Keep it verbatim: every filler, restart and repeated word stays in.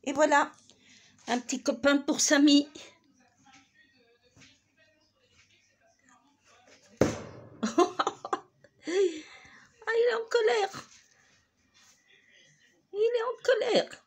Et voilà, un petit copain pour Samy. Ah, il est en colère. Il est en colère.